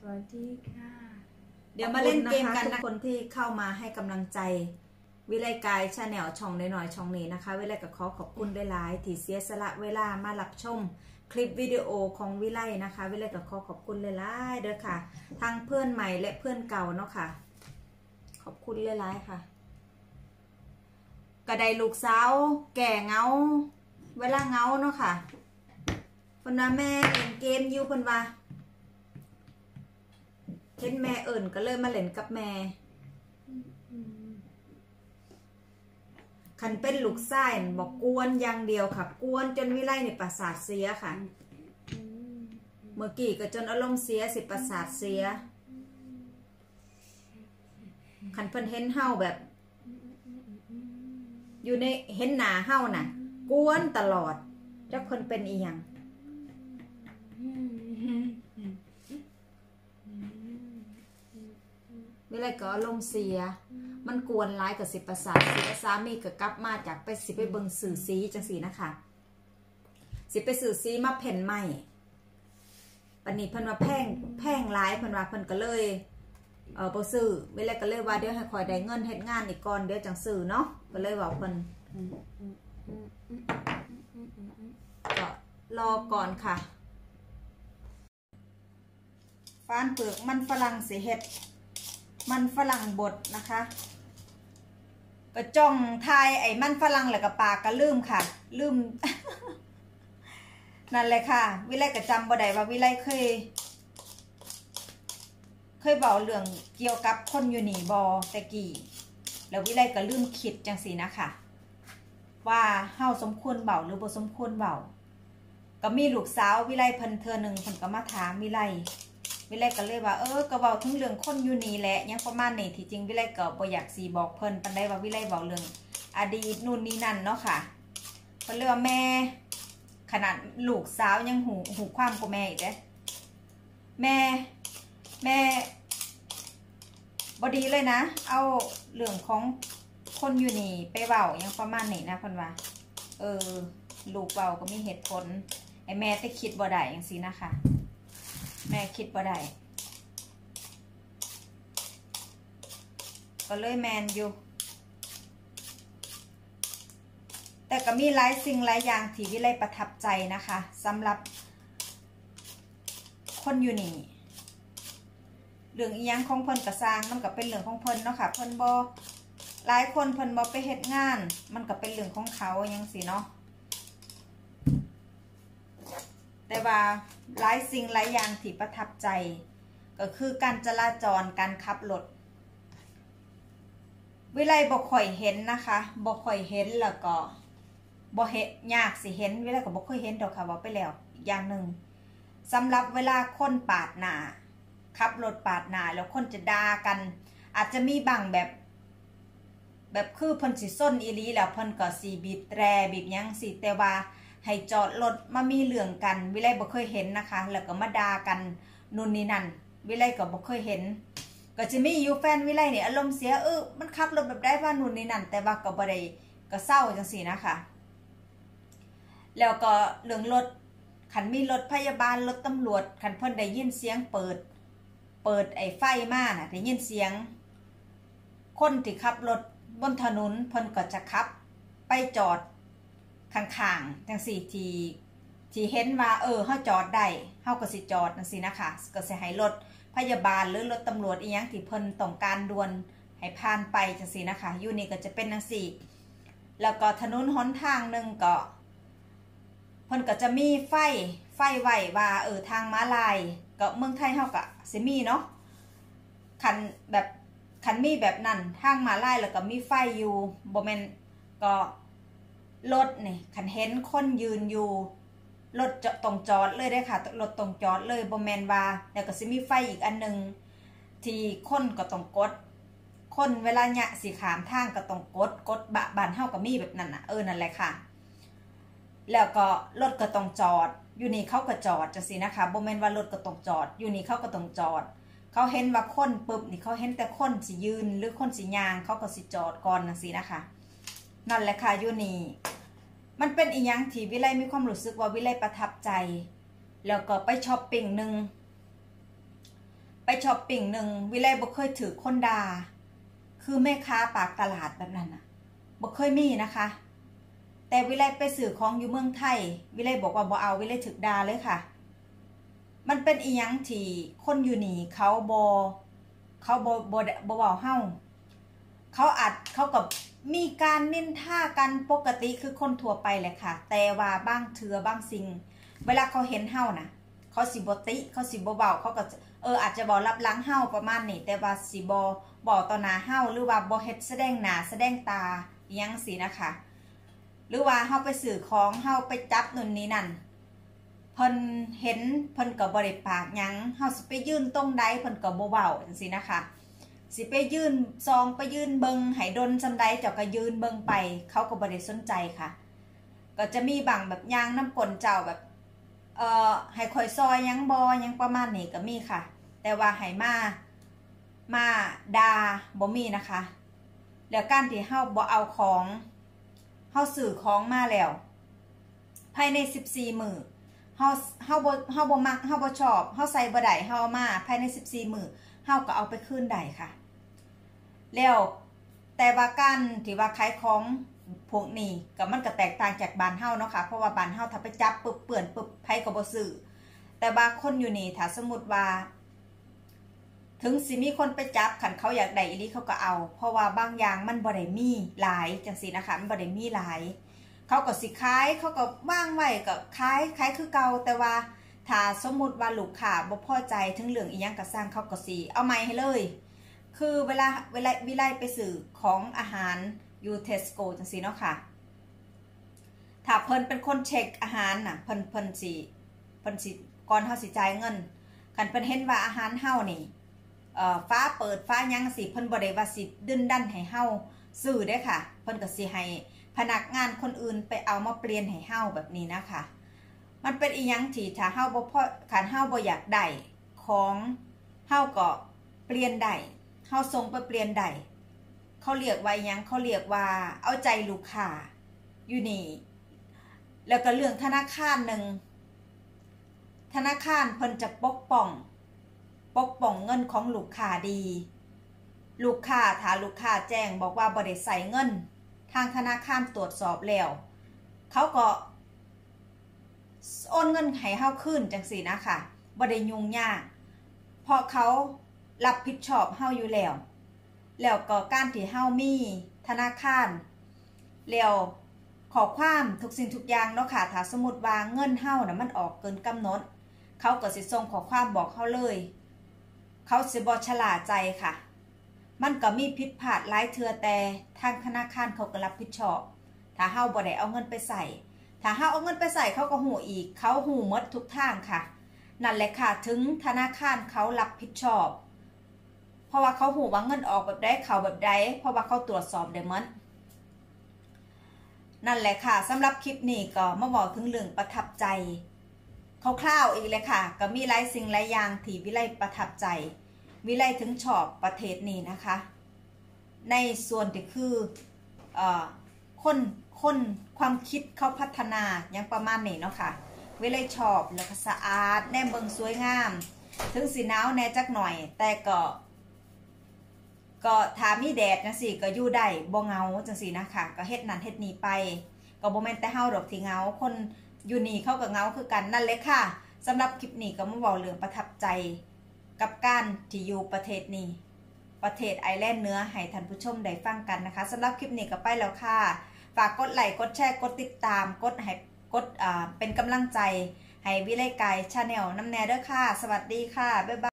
วัสดีค่ะเดี๋ยวมาเล่นเกมกันนะคนที่เข้ามาให้กำลังใจวิไลกายชาแนลช่องน้อยๆช่องนี้นะคะวิไลก็ขอบคุณได้หลายที่เสียสละเวลามารับชมคลิปวิดีโอของวิไลนะคะวิไลก็ขอบคุณหลายๆเด้อค่ะทั้งเพื่อนใหม่และเพื่อนเก่าเนาะค่ะขอบคุณหลายๆค่ะกระไดลูกสาวแก่เงาเวลาเงาเนาะค่ะเพิ่นว่าแม่เล่นเกมอยู่เพิ่นว่าเห็นแม่เอิ่นก็เลยมาเล่นกับแม่คันเป็นลูกไส้บอกกวนอย่างเดียวค่ะกวนจนวิไลเนี่ยประสาทเสียค่ะเมื่อกี้ก็จนอารมณ์เสียสิประสาทเสียคันเพิ่นเห็นเฮาแบบอยู่ในเห็นหน้าเฮาน่ะกวนตลอดจักเพิ่นเป็นอีหยังวิไลก็อารมณ์เสียมันกวนร้ายกับสิประสาทเสียสามีก็กลับมาจากไปสิไปเบิ่งสื่อซีจังสีนะคะสิไปสื่อซีมาเพ่นใหม่ปานนี้เพิ่นว่าแพงร้ายเพิ่นว่าเพิ่นก็เลยบ่ซื้อวิไลก็เลยว่าเดี๋ยวให้คอยได้เงินเฮ็ดงานอีกก่อนเดี๋ยวจังซื้อเนาะก็เลยบอกเพิ่นก็รอก่อนค่ะฟานเปลือกมันฝรั่งสิเฮ็ดมันฝรั่งบดนะคะก็จ้องทายไอ้มันฝรั่งแล้วก็ปากก็ลืมค่ะลืม นั่นเลยค่ะวิไลก็จำบ่ได้ว่าวิไลเคยบอกเรื่องเกี่ยวกับคนอยู่นี่บอแต่กี้แล้ววิไลก็ลืมคิดจังสีนะคะว่าเฮาสมควรเบาหรือบ่สมควรเบาก็มีลูกสาววิไลเพิ่นเทื่อนึงเพิ่นก็มาถามวิไลก็เลยว่าก็เว้าถึงเรื่องคนอยู่นี่แหละยังประมาณนี้ที่จริงวิไลก็บ่อยากสิบอกเพิ่นปานใดว่าวิไลเว้าเรื่องอดีตนู่นนี่นั่นเนาะค่ะเพิ่นเลยว่าแม่ขนาดลูกสาวยังหูความกว่าแม่อีกเด้แม่บ่ดีเลยนะเอาเรื่องของคนอยู่นี่ไปเว้ายังประมาณนี้นะเพิ่นว่าลูกเว้าก็มีเหตุผลไอ้แม่แต่คิดบ่ได้จังซี่นะคะแม่คิดบ่ได้ก็เลยแมนอยู่แต่ก็มีหลายสิ่งหลายอย่างที่วิไลประทับใจนะคะสำหรับคนอยู่นี่เรื่องอีหยังของเพิ่นกระซางมันก็เป็นเรื่องของเพิ่นเนาะค่ะเพิ่นบ่หลายคนเพิ่นบ่ไปเฮ็ดงานมันก็เป็นเรื่องของเขาอย่างสิเนาะแต่ว่าหลายสิ่งหลายอย่างที่ประทับใจก็คือการจราจรการขับรถวิไลบ่ค่อยเห็นนะคะบ่ค่อยเห็นแล้วก็บ่เห็นยากสิเห็นวิไลก็บ่ค่อยเห็นดอกค่ะว่าไปแล้วอย่างหนึ่งสำหรับเวลาคนปาดหน้าขับรถปาดหน้าแล้วคนจะด่ากันอาจจะมีบางแบบคือเพิ่นสิส้นอีหลีแล้วเพิ่นก็สิบีบแตรบีบหยังสิแต่ว่าให้จอดรถมามีเรื่องกันวิไลบ่เคยเห็นนะคะแล้วก็มาด่ากันนู่นนี่นั่นวิไลก็บ่เคยเห็นก็จะมีอยู่แฟนวิไลเนี่ยอารมณ์เสียมันขับรถแบบได้ว่านู่นนี่นั่นแต่ว่าก็บ่ได้ก็เศร้าจังซี่นะคะแล้วก็เรื่องรถคันมีรถพยาบาลรถตำรวจคันเพิ่นได้ยินเสียงเปิดไอ้ไฟมาน่ะได้ยินเสียงคนที่ขับรถบนถนนเพิ่นก็จะขับไปจอดข้างๆจังซี่ที่เห็นว่าเฮาจอดได้เฮาก็สิจอดจังซี่นะคะก็สิให้รถพยาบาลหรือรถตำรวจอีหยังที่เพิ่นต้องการด่วนให้ผ่านไปจังซี่นะคะอยู่นี่ก็จะเป็นจังซี่แล้วก็ถนนหนทางนึงก็เพิ่นก็จะมีไฟไว้ว่าทางม้าลายก็เมืองไทยเฮาก็สิมีเนาะคันมีแบบนั้นทางม้าลายแล้วก็มีไฟอยู่บ่แม่นก็รถนี่คันเห็นคนยืนอยู่รถจะต้องจอดเลยได้ค่ะรถต้องจอดเลยบ่แม่นว่าแล้วก็สิมีไฟอีกอันนึงที่คนก็ต้องกดคนเวลาเนี่ยสิขามทางก็ต้องกดบ้านเฮาก็มีแบบนั้นน่ะนั่นแหละค่ะแล้วก็รถก็ต้องจอดอยู่นี่เขาก็จอดจังซี่นะคะบ่แม่นว่ารถก็ต้องจอดอยู่นี่เขาก็ต้องจอดเขาเห็นว่าคนปึ๊บนี่เขาเห็นแต่คนสิยืนหรือคนสิย่างเขาก็สิจอดก่อนจังซี่นะคะนั่นแหละค่ะอยู่นี่มันเป็นอีหยังที่วิไลมีความรู้สึกว่าวิไลประทับใจแล้วก็ไปช้อปปิ้งนึงไปช้อปปิ้งหนึ่งวิไลบ่เคยถือคนด่าคือแม่ค้าปากตลาดแบบนั้นนะบ่เคยมีนะคะแต่วิไลไปซื้อของอยู่เมืองไทยวิไลบอกว่าบ่เอาวิไลถึกด่าเลยค่ะมันเป็นอีหยังที่คนอยู่นี่เขาบ่เว้าเฮาเขากับมีการนินทากันปกติคือคนทั่วไปแหละค่ะแต่ว่าบางเทื่อบางสิ่งเวลาเขาเห็นเฮานะเขาสิบ่ติเขาสิบ่เว้าเขาก็อาจจะบ่รับหลังเฮาประมาณนี้แต่ว่าสิบ่บอกต่อหน้าเฮาหรือว่าบ่เฮ็ดแสดงหน้าแสดงตาอีหยังสินะคะหรือว่าเฮาไปซื้อของเฮาไปจับนู่นนี่นั่นเพิ่นเห็นเพิ่นก็บ่ได้ปากหยังเฮาสิไปยืนตรงใดเพิ่นก็บ่เว้าจังซี่นะคะสิไปยืนซองไปยืนเบิงให้ดนซำใดเจ้าก็ยืนเบิงไปเขาก็บ่ได้สนใจค่ะก็จะมีบางแบบยางน้ำกลเจ้าแบบให้คอยซอยยังบอยังประมาณนี้ก็มีค่ะแต่ว่าให้มาดาบ่มีนะคะแล้วการที่เฮาบ่เอาของเฮาซื้อของมาแล้วภายใน14มื้อเฮาบ่มักเฮาบ่ชอบเฮาใส่บ่ได้เฮาเอามาภายใน14มื้อเฮาก็เอาไปคืนได้ค่ะแล้วแต่ว่าการที่ว่าขายของพวกนี้ก็มันก็แตกต่างจากบ้านเฮาเนาะค่ะเพราะว่าบ้านเฮาถ้าไปจับปึ๊บเปื้อนปึ๊บไผก็บ่ซื้อแต่บางคนอยู่นี่ถ้าสมมุติว่าถึงสิมีคนไปจับคันเขาอยากได้อีหลีเขาก็เอาเพราะว่าบางอย่างมันบ่ได้มีหลายจังซี่นะคะมันบ่ได้มีหลายเขาก็สิขายเขาก็วางไว้ก็ขายคือเก่าแต่ว่าถ้าสมมุติว่าลูกค้าบ่พอใจถึงเรื่องอีหยังก็สร้างเขาก็สิเอาใหม่ให้เลยคือเวลาวิไลไปซื้อของอาหารอยู่เทสโก้จังซี่เนาะค่ะถ้าเพิ่นเป็นคนเช็คอาหารน่ะเพิ่นสิก่อนเฮาสิจ่ายเงินคันเพิ่นเห็นว่าอาหารเฮานี่ฟ้าเปิดฟ้ายังสิเพิ่นบ่ได้ว่าสิดึนดันให้เฮาซื้อเด้ค่ะเพิ่นก็สิให้พนักงานคนอื่นไปเอามาเปลี่ยนให้เฮาแบบนี้นะคะมันเป็นอีหยังที่ถ้าเฮาบ่พอคันเฮาบ่อยากได้ของเฮาก็เปลี่ยนได้เฮาส่งไปเปลี่ยนได้เขาเรียกว่าหยังเขาเรียกว่าเอาใจลูกค้าอยู่นี่แล้วก็เรื่องธนาคารหนึ่งธนาคารเพิ่นจะปกป้องเงินของลูกค้าดีลูกค้าถ้าลูกค้าแจ้งบอกว่าบ่ได้ใส่เงินทางธนาคารตรวจสอบแล้วเขาก็โอนเงินให้เฮาคืนจังซี่นะคะบ่ได้ยุ่งยากเพราะเขารับผิดชอบเฮาอยู่แล้วก็การที่เฮามีธนาคารแล้วขอความทุกสิ่งทุกอย่างเนาะค่ะถ้าสมมุติว่าเงินเฮาน่ะมันออกเกินกำหนดเขาก็สิส่งขอความบอกเฮาเลยเขาสิบ่ชะล่าใจค่ะมันก็มีผิดพลาดหลายเทื่อแต่ทางธนาคารเขาก็รับผิดชอบถ้าเฮาบ่ได้เอาเงินไปใส่ถ้าเฮาเอาเงินไปใส่เขาก็หูอีกเขาหูหมดทุกทางค่ะนั่นแหละค่ะถึงธนาคารเขารับผิดชอบเพราะว่าเขาหูว่าเงินออกแบบใดเข้าแบบใดเพราะว่าเขาตรวจสอบได้หมดนั่นแหละค่ะสำหรับคลิปนี้ก็มาบอกถึงเรื่องประทับใจคร่าวๆอีกเลยค่ะก็มีหลายสิ่งหลายอย่างที่วิไลประทับใจวิไลถึงชอบประเทศนี้นะคะในส่วนที่คือคนความคิดเขาพัฒนาอย่างประมาณนี้เนาะค่ะวิไลชอบแล้วก็สะอาดแนมเบิงสวยงามถึงสีหนาวแน่จักหน่อยแต่ก็ถ้ามีแดดจังซี่ก็อยู่ได้บ่เหงาจังซี่นะคะก็เฮ็ดนั่นเฮ็ดนี่ไปก็บ่แม่นแต่เฮาดอกที่เหงาคนอยู่นี่เขาก็เหงาคือกันนั่นเลยค่ะสำหรับคลิปนี้ก็มาบอกเรื่องประทับใจกับการที่อยู่ประเทศนี้ประเทศไอร์แลนด์เหนือให้ท่านผู้ชมได้ฟังกันนะคะสำหรับคลิปนี้ก็ไปแล้วค่ะฝากกดไลค์กดแชร์กดติดตามกดเป็นกำลังใจให้วิไลไกด์ชาแนลน้ำแน่เด้อค่ะสวัสดีค่ะบ๊ายบาย